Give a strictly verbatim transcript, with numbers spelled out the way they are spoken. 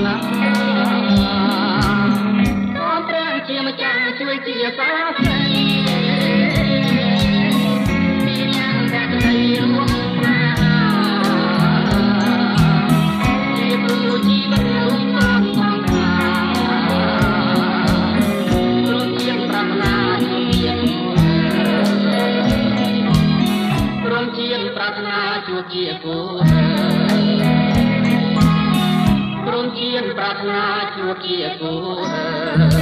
ណាអរព្រះជាម្ចាស់ជួយជាសាស្ត្រីមានយ៉ាងតែក្តីរួមណាជាគូជីវិតរួមបានផងណាព្រមជាប្រាថ្នាជួបជាគូព្រមជាប្រាថ្នាជួបជាគូព្រមជាប្រាថ្នាជួបជាគូ